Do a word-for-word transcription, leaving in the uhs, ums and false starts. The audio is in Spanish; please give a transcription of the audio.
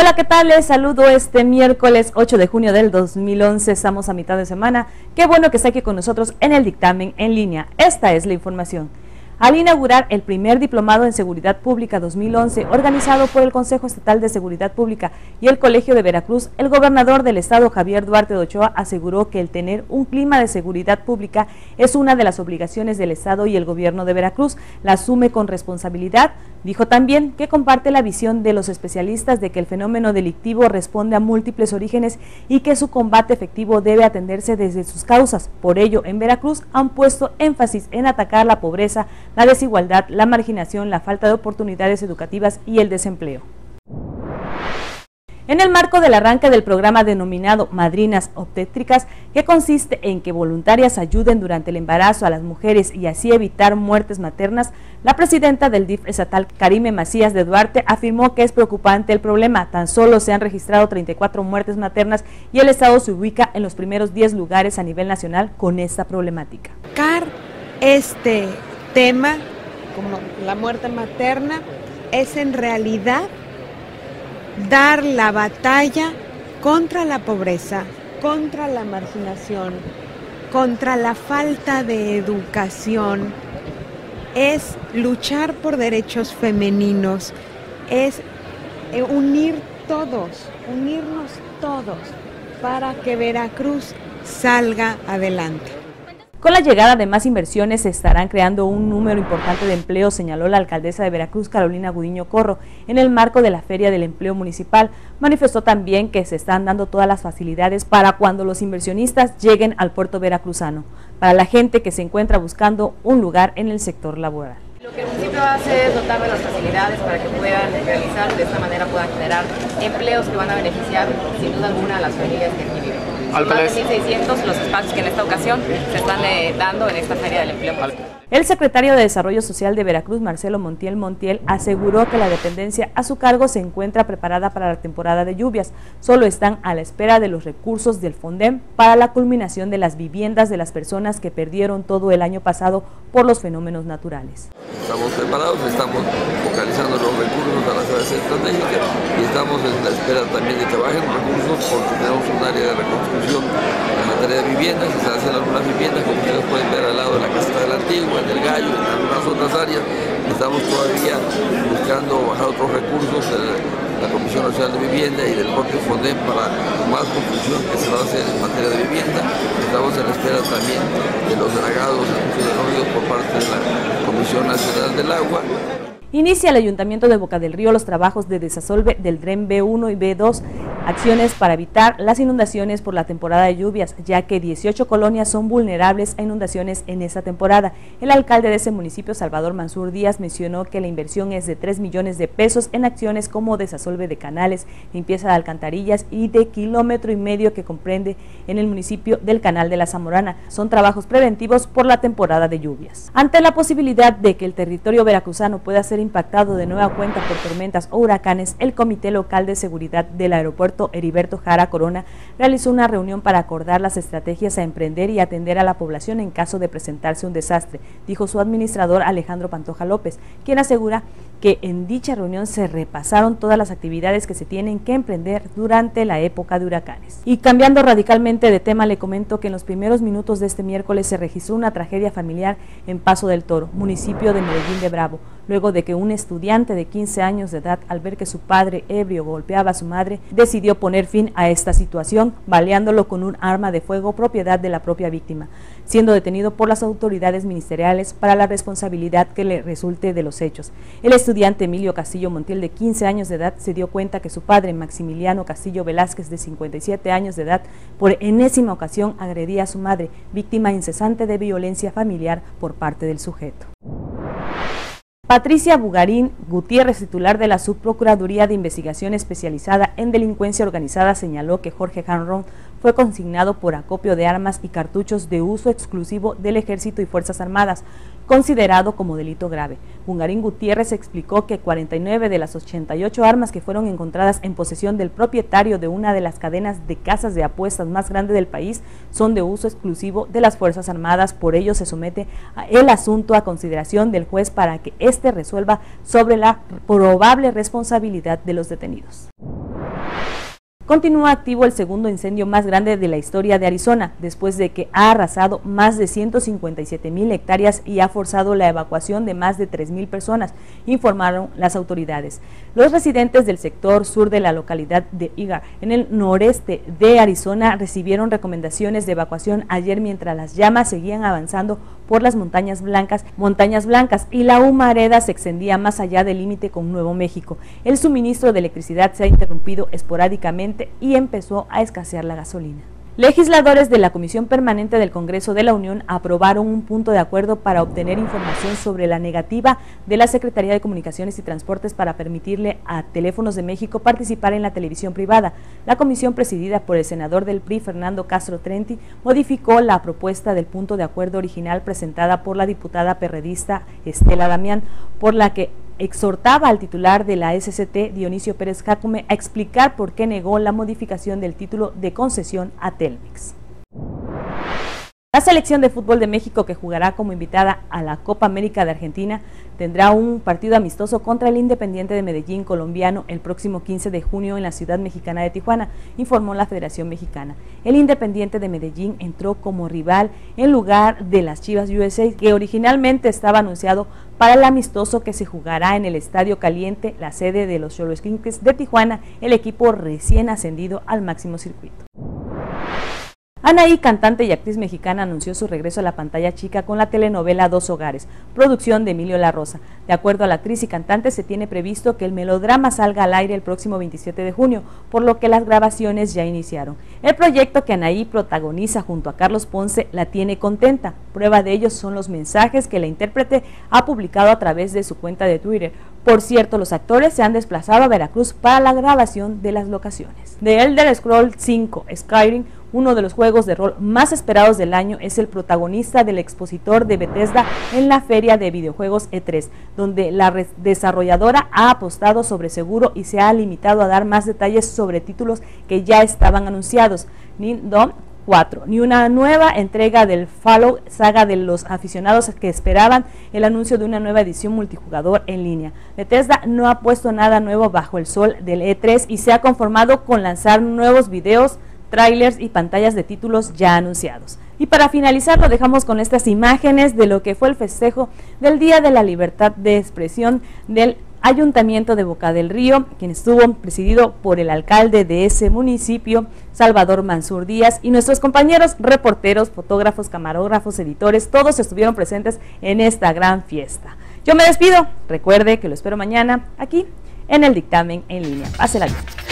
Hola, ¿qué tal? Les saludo este miércoles ocho de junio del dos mil once, estamos a mitad de semana. Qué bueno que está aquí con nosotros en el dictamen en línea. Esta es la información. Al inaugurar el primer Diplomado en Seguridad Pública dos mil once, organizado por el Consejo Estatal de Seguridad Pública y el Colegio de Veracruz, el gobernador del estado, Javier Duarte de Ochoa, aseguró que el tener un clima de seguridad pública es una de las obligaciones del estado y el gobierno de Veracruz la asume con responsabilidad. Dijo también que comparte la visión de los especialistas de que el fenómeno delictivo responde a múltiples orígenes y que su combate efectivo debe atenderse desde sus causas. Por ello, en Veracruz han puesto énfasis en atacar la pobreza, la desigualdad, la marginación, la falta de oportunidades educativas y el desempleo. En el marco del arranque del programa denominado Madrinas Obstétricas, que consiste en que voluntarias ayuden durante el embarazo a las mujeres y así evitar muertes maternas, la presidenta del D I F estatal, Karime Macías de Duarte, afirmó que es preocupante el problema. Tan solo se han registrado treinta y cuatro muertes maternas y el estado se ubica en los primeros diez lugares a nivel nacional con esta problemática. Este tema, como la muerte materna, es en realidad dar la batalla contra la pobreza, contra la marginación, contra la falta de educación, es luchar por derechos femeninos, es unir todos, unirnos todos para que Veracruz salga adelante. Con la llegada de más inversiones se estarán creando un número importante de empleos, señaló la alcaldesa de Veracruz, Carolina Gudiño Corro, en el marco de la Feria del Empleo Municipal. Manifestó también que se están dando todas las facilidades para cuando los inversionistas lleguen al puerto veracruzano, para la gente que se encuentra buscando un lugar en el sector laboral. Lo que el municipio hace es dotar de las facilidades para que puedan realizar, de esta manera puedan generar empleos que van a beneficiar sin duda alguna a las familias que aquí viven. Más de mil seiscientos los espacios que en esta ocasión se están eh, dando en esta Feria del Empleo. El secretario de Desarrollo Social de Veracruz, Marcelo Montiel Montiel, aseguró que la dependencia a su cargo se encuentra preparada para la temporada de lluvias. Solo están a la espera de los recursos del FONDEM para la culminación de las viviendas de las personas que perdieron todo el año pasado por los fenómenos naturales. Estamos preparados, estamos focalizando los recursos a las áreas estratégicas y estamos en la espera también de que bajen recursos porque tenemos un área de reconstrucción en materia de viviendas, se están haciendo algunas viviendas, como ustedes pueden ver al lado de la Casa de la Antigua, en el Gallo, en algunas otras áreas. Estamos todavía buscando bajar otros recursos de la Comisión Nacional de Vivienda y del propio FONDEM para más construcción que se va a hacer en materia de vivienda. Estamos en la espera también de los dragados hidrológicos por parte de la Comisión Nacional del Agua. Inicia el Ayuntamiento de Boca del Río los trabajos de desasolve del Dren B uno y B dos, acciones para evitar las inundaciones por la temporada de lluvias, ya que dieciocho colonias son vulnerables a inundaciones en esta temporada. El alcalde de ese municipio, Salvador Mansur Díaz, mencionó que la inversión es de tres millones de pesos en acciones como desasolve de canales, limpieza de alcantarillas y de kilómetro y medio que comprende en el municipio del Canal de la Zamorana. Son trabajos preventivos por la temporada de lluvias. Ante la posibilidad de que el territorio veracruzano pueda ser impactado de nueva cuenta por tormentas o huracanes, el Comité Local de Seguridad del Aeropuerto Heriberto Jara Corona realizó una reunión para acordar las estrategias a emprender y atender a la población en caso de presentarse un desastre, dijo su administrador Alejandro Pantoja López, quien asegura que en dicha reunión se repasaron todas las actividades que se tienen que emprender durante la época de huracanes. Y cambiando radicalmente de tema, le comento que en los primeros minutos de este miércoles se registró una tragedia familiar en Paso del Toro, municipio de Medellín de Bravo, luego de que un estudiante de quince años de edad, al ver que su padre ebrio golpeaba a su madre, decidió poner fin a esta situación, baleándolo con un arma de fuego propiedad de la propia víctima, siendo detenido por las autoridades ministeriales para la responsabilidad que le resulte de los hechos. El estudiante Emilio Castillo Montiel, de quince años de edad, se dio cuenta que su padre, Maximiliano Castillo Velázquez, de cincuenta y siete años de edad, por enésima ocasión agredía a su madre, víctima incesante de violencia familiar por parte del sujeto. Patricia Bugarín Gutiérrez, titular de la Subprocuraduría de Investigación Especializada en Delincuencia Organizada, señaló que Jorge Janrón fue consignado por acopio de armas y cartuchos de uso exclusivo del Ejército y Fuerzas Armadas, considerado como delito grave. Bugarín Gutiérrez explicó que cuarenta y nueve de las ochenta y ocho armas que fueron encontradas en posesión del propietario de una de las cadenas de casas de apuestas más grandes del país son de uso exclusivo de las Fuerzas Armadas. Por ello se somete el asunto a consideración del juez para que éste resuelva sobre la probable responsabilidad de los detenidos. Continúa activo el segundo incendio más grande de la historia de Arizona, después de que ha arrasado más de ciento cincuenta y siete mil hectáreas y ha forzado la evacuación de más de tres mil personas, informaron las autoridades. Los residentes del sector sur de la localidad de Eagar, en el noreste de Arizona, recibieron recomendaciones de evacuación ayer mientras las llamas seguían avanzando por las montañas blancas, montañas blancas y la humareda se extendía más allá del límite con Nuevo México. El suministro de electricidad se ha interrumpido esporádicamente y empezó a escasear la gasolina. Legisladores de la Comisión Permanente del Congreso de la Unión aprobaron un punto de acuerdo para obtener información sobre la negativa de la Secretaría de Comunicaciones y Transportes para permitirle a Teléfonos de México participar en la televisión privada. La comisión, presidida por el senador del P R I, Fernando Castro Trenti, modificó la propuesta del punto de acuerdo original presentada por la diputada perredista Estela Damián, por la que exhortaba al titular de la S C T, Dionisio Pérez Jácome, a explicar por qué negó la modificación del título de concesión a Telmex. La selección de fútbol de México, que jugará como invitada a la Copa América de Argentina, tendrá un partido amistoso contra el Independiente de Medellín colombiano el próximo quince de junio en la ciudad mexicana de Tijuana, informó la Federación Mexicana. El Independiente de Medellín entró como rival en lugar de las Chivas U S A, que originalmente estaba anunciado para el amistoso que se jugará en el Estadio Caliente, la sede de los Xolosquinques de Tijuana, el equipo recién ascendido al máximo circuito. Anaí, cantante y actriz mexicana, anunció su regreso a la pantalla chica con la telenovela Dos Hogares, producción de Emilio La Rosa. De acuerdo a la actriz y cantante, se tiene previsto que el melodrama salga al aire el próximo veintisiete de junio, por lo que las grabaciones ya iniciaron. El proyecto que Anaí protagoniza junto a Carlos Ponce la tiene contenta. Prueba de ello son los mensajes que la intérprete ha publicado a través de su cuenta de Twitter. Por cierto, los actores se han desplazado a Veracruz para la grabación de las locaciones. The Elder Scrolls cinco, Skyrim, uno de los juegos de rol más esperados del año, es el protagonista del expositor de Bethesda en la feria de videojuegos E tres, donde la desarrolladora ha apostado sobre seguro y se ha limitado a dar más detalles sobre títulos que ya estaban anunciados. Kingdom cuatro, ni una nueva entrega del Fallout, saga de los aficionados que esperaban el anuncio de una nueva edición multijugador en línea. Bethesda no ha puesto nada nuevo bajo el sol del E tres y se ha conformado con lanzar nuevos videos, trailers y pantallas de títulos ya anunciados. Y para finalizar, lo dejamos con estas imágenes de lo que fue el festejo del Día de la Libertad de Expresión del Ayuntamiento de Boca del Río, quien estuvo presidido por el alcalde de ese municipio, Salvador Mansur Díaz, y nuestros compañeros reporteros, fotógrafos, camarógrafos, editores, todos estuvieron presentes en esta gran fiesta. Yo me despido, recuerde que lo espero mañana aquí en el Dictamen en Línea. Pásela bien.